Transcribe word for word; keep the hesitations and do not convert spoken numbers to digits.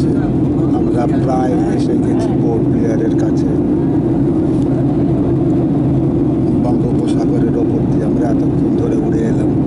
হচ্ছে। আমরা প্রায় এসে গেছি পোর্ট ব্লেয়ারের কাছে। বঙ্গোপসাগরের ওপর দিয়ে আমরা এতক্ষণ ধরে উড়ে এলাম।